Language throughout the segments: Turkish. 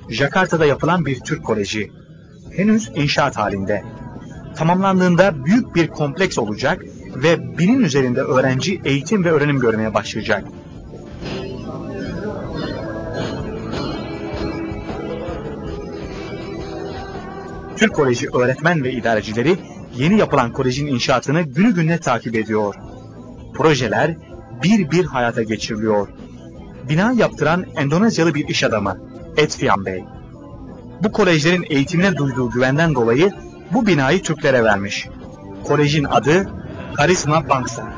Jakarta'da yapılan bir Türk koleji. Henüz inşaat halinde. Tamamlandığında büyük bir kompleks olacak ve 1000'in üzerinde öğrenci eğitim ve öğrenim görmeye başlayacak. Türk Koleji öğretmen ve idarecileri yeni yapılan kolejin inşaatını günü gününe takip ediyor. Projeler bir bir hayata geçiriliyor. Bina yaptıran Endonezyalı bir iş adamı Etfian Bey. Bu kolejlerin eğitimine duyduğu güvenden dolayı bu binayı Türklere vermiş. Kolejin adı Karisma Bangsa.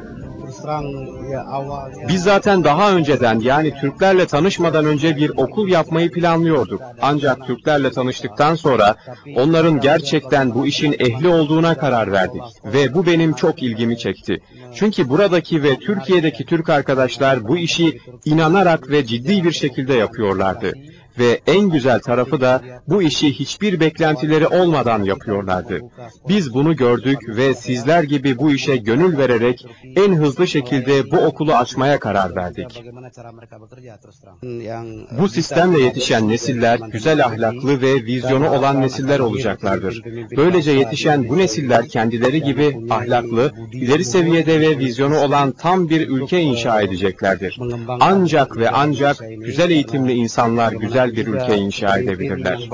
Biz zaten daha önceden, yani Türklerle tanışmadan önce bir okul yapmayı planlıyorduk. Ancak Türklerle tanıştıktan sonra onların gerçekten bu işin ehli olduğuna karar verdik. Ve bu benim çok ilgimi çekti. Çünkü buradaki ve Türkiye'deki Türk arkadaşlar bu işi inanarak ve ciddi bir şekilde yapıyorlardı. Ve en güzel tarafı da bu işi hiçbir beklentileri olmadan yapıyorlardı. Biz bunu gördük ve sizler gibi bu işe gönül vererek en hızlı şekilde bu okulu açmaya karar verdik. Bu sistemle yetişen nesiller güzel ahlaklı ve vizyonu olan nesiller olacaklardır. Böylece yetişen bu nesiller kendileri gibi ahlaklı, ileri seviyede ve vizyonu olan tam bir ülke inşa edeceklerdir. Ancak ve ancak güzel eğitimli insanlar güzel bir ülke inşa edebilirler.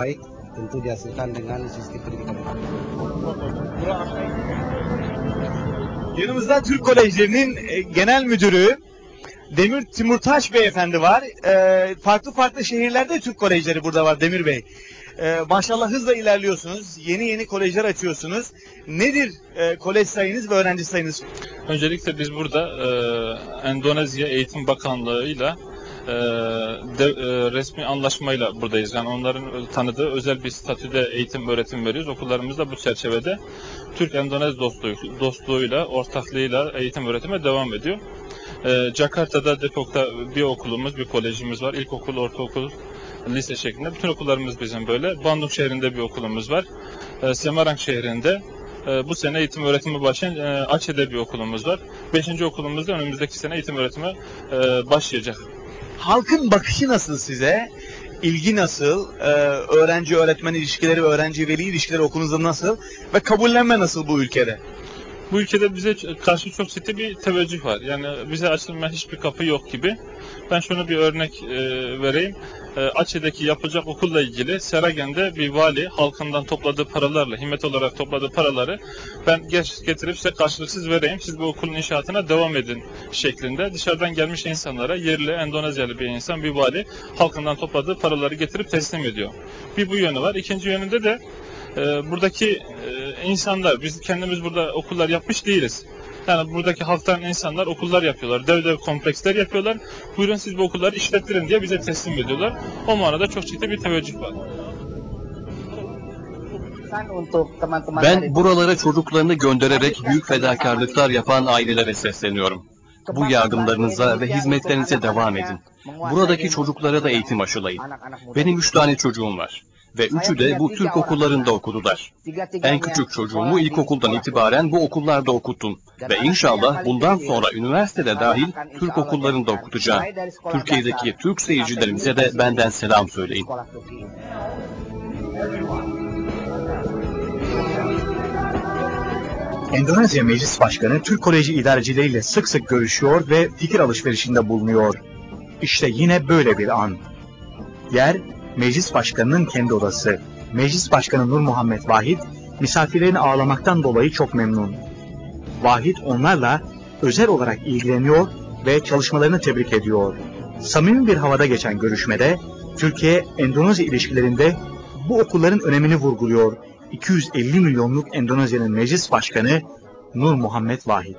Yanımızda Türk Kolejlerinin Genel Müdürü Demir Timurtaş Beyefendi var. Farklı farklı şehirlerde Türk Kolejleri burada var Demir Bey. Maşallah hızla ilerliyorsunuz. Yeni yeni kolejler açıyorsunuz. Nedir kolej sayınız ve öğrenci sayınız? Öncelikle biz burada Endonezya Eğitim Bakanlığı'yla resmi anlaşmayla buradayız. Yani onların tanıdığı özel bir statüde eğitim öğretim veriyoruz. Okullarımız da bu çerçevede Türk-Endonez dostluğuyla, ortaklığıyla eğitim öğretime devam ediyor. Jakarta'da Depok'ta bir okulumuz, bir kolejimiz var. İlkokul, ortaokul, lise şeklinde. Bütün okullarımız bizim böyle. Bandung şehrinde bir okulumuz var. Semarang şehrinde bu sene eğitim öğretimi başlayan Aceh'de bir okulumuz var. 5. okulumuzda önümüzdeki sene eğitim öğretime başlayacak. Halkın bakışı nasıl size? İlgi nasıl? Öğrenci-öğretmen ilişkileri ve öğrenci-veli ilişkileri okulunuzda nasıl? Ve kabullenme nasıl bu ülkede? Bu ülkede bize karşı çok ciddi bir teveccüh var. Yani bize açılmayan hiçbir kapı yok gibi. Ben şunu bir örnek vereyim. Aceh'deki yapılacak okulla ilgili Seragen'de bir vali halkından topladığı paralarla, himmet olarak topladığı paraları ben getirip size karşılıksız vereyim, siz bu okulun inşaatına devam edin şeklinde dışarıdan gelmiş insanlara, yerli Endonezyalı bir insan, bir vali halkından topladığı paraları getirip teslim ediyor. Bir bu yönü var. İkinci yönünde de buradaki insanlar, biz kendimiz burada okullar yapmış değiliz. Yani buradaki halktan insanlar okullar yapıyorlar, dev kompleksler yapıyorlar. Buyurun siz bu okulları işlettirin diye bize teslim ediyorlar. O manada çok ciddi bir teveccüh var. Ben buralara çocuklarını göndererek büyük fedakarlıklar yapan ailelere sesleniyorum. Bu yardımlarınıza ve hizmetlerinize devam edin. Buradaki çocuklara da eğitim aşılayın. Benim 3 tane çocuğum var. Ve 3'ü de bu Türk okullarında okudular. En küçük çocuğumu ilkokuldan itibaren bu okullarda okuttum. Ve inşallah bundan sonra üniversitede dahil Türk okullarında okutacağım. Türkiye'deki Türk seyircilerimize de benden selam söyleyin. Endonezya Meclis Başkanı Türk Koleji idarecileriyle sık sık görüşüyor ve fikir alışverişinde bulunuyor. İşte yine böyle bir an. Yer, Meclis Başkanı'nın kendi odası. Meclis Başkanı Nur Muhammed Vahid, misafirlerini ağırlamaktan dolayı çok memnun. Vahid onlarla özel olarak ilgileniyor ve çalışmalarını tebrik ediyor. Samimi bir havada geçen görüşmede, Türkiye-Endonezya ilişkilerinde bu okulların önemini vurguluyor 250 milyonluk Endonezya'nın Meclis Başkanı Nur Muhammed Vahid.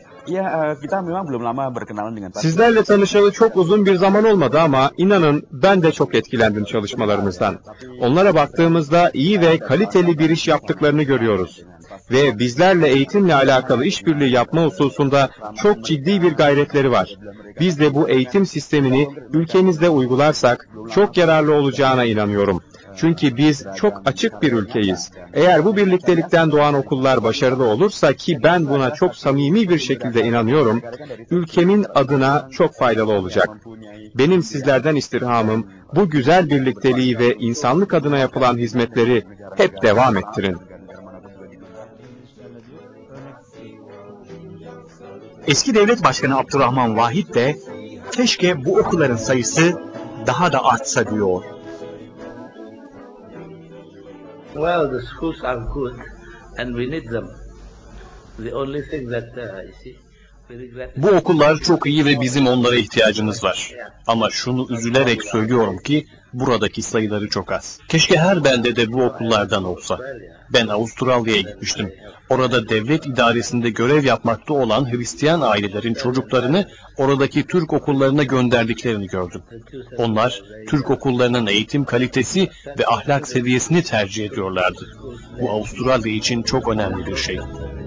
Sizlerle tanışalı çok uzun bir zaman olmadı ama inanın ben de çok etkilendim çalışmalarınızdan. Onlara baktığımızda iyi ve kaliteli bir iş yaptıklarını görüyoruz. ve bizlerle eğitimle alakalı işbirliği yapma hususunda çok ciddi bir gayretleri var. Biz de bu eğitim sistemini ülkemizde uygularsak çok yararlı olacağına inanıyorum. Çünkü biz çok açık bir ülkeyiz. Eğer bu birliktelikten doğan okullar başarılı olursa, ki ben buna çok samimi bir şekilde inanıyorum, ülkemin adına çok faydalı olacak. Benim sizlerden istirhamım, bu güzel birlikteliği ve insanlık adına yapılan hizmetleri hep devam ettirin. Eski devlet başkanı Abdurrahman Vahit de keşke bu okulların sayısı daha da artsa diyor. Well, the schools are good and we need them. The only thing that you see, we regret. Bu okullar çok iyi ve bizim onlara ihtiyacımız var. Ama şunu üzülerek söylüyorum ki buradaki sayıları çok az. Keşke her beldede bu okullardan olsa. Ben Avustralya'ya gitmiştim. Orada devlet idaresinde görev yapmakta olan Hristiyan ailelerin çocuklarını oradaki Türk okullarına gönderdiklerini gördüm. Onlar Türk okullarının eğitim kalitesi ve ahlak seviyesini tercih ediyorlardı. Bu Avustralya için çok önemli bir şey.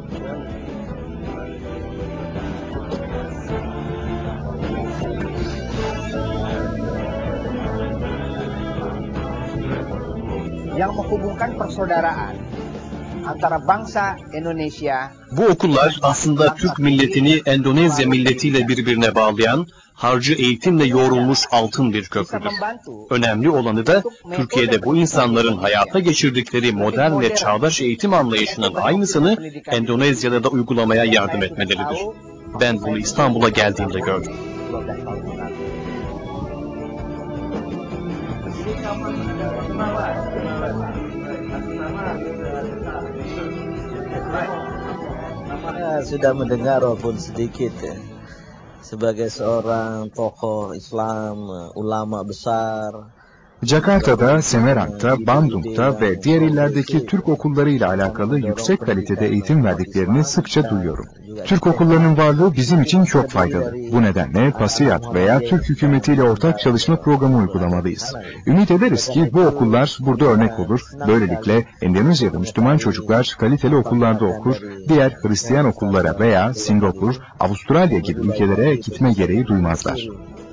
Yang menghubungkan persaudaraan antara bangsa Indonesia. Bu okullar aslında Türk milletini Endonezya milletiyle birbirine bağlayan, harcı eğitimle yoğrulmuş altın bir köprüdür. Önemli olanı da Türkiye'de bu insanların hayata geçirdikleri modern ve çağdaş eğitim anlayışının aynısını Endonezya'da da uygulamaya yardım etmeleridir. Ben bunu İstanbul'a geldiğimde gördüm. Sudah mendengar walaupun sedikit ya. Sebagai seorang tokoh Islam, ulama besar. Jakarta'da, Semarang'da, Bandung'da ve diğer illerdeki Türk okullarıyla alakalı yüksek kalitede eğitim verdiklerini sıkça duyuyorum. Türk okullarının varlığı bizim için çok faydalı. Bu nedenle PASİAD veya Türk hükümetiyle ortak çalışma programı uygulamalıyız. Ümit ederiz ki bu okullar burada örnek olur. Böylelikle Endonezya'da Müslüman çocuklar kaliteli okullarda okur, diğer Hristiyan okullara veya Singapur, Avustralya gibi ülkelere gitme gereği duymazlar.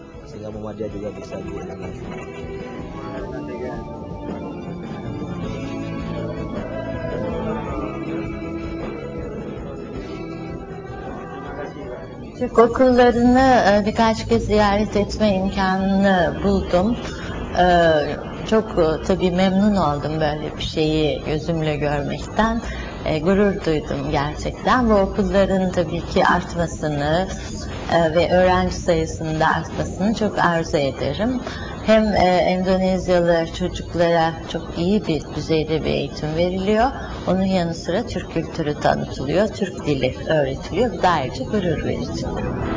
Türk okullarını birkaç kez ziyaret etme imkanını buldum. Çok tabii memnun oldum böyle bir şeyi gözümle görmekten. Gurur duydum gerçekten. Bu okulların tabii ki artmasını ve öğrenci sayısının da artmasını çok arzu ederim. Hem Endonezyalı çocuklara çok iyi bir düzeyde bir eğitim veriliyor. Onun yanı sıra Türk kültürü tanıtılıyor, Türk dili öğretiliyor. Bu da ayrıca gurur verici.